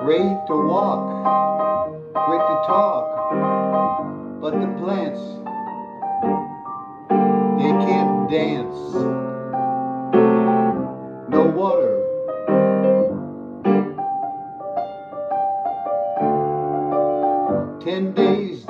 great to walk, great to talk, but the plants, they can't dance. No water. 10 days.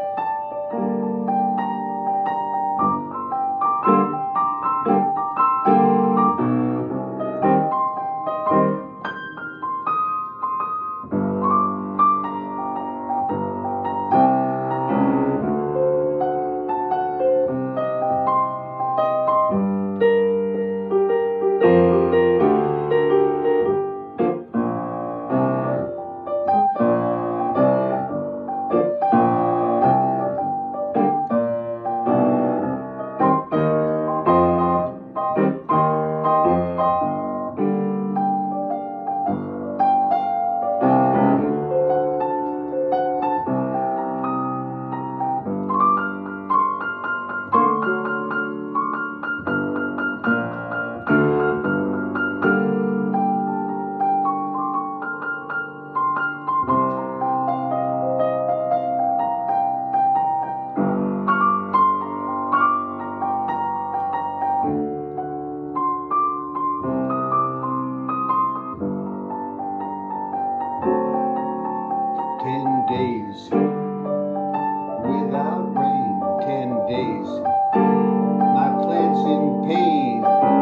Days without rain, 10 days. My plant's in pain.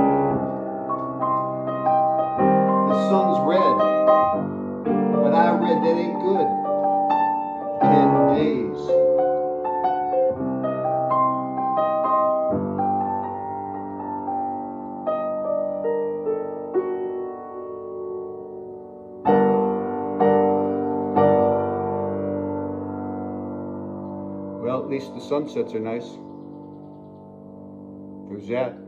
The sun's red, but I read that ain't good. 10 days. Well, at least the sunsets are nice. There's that.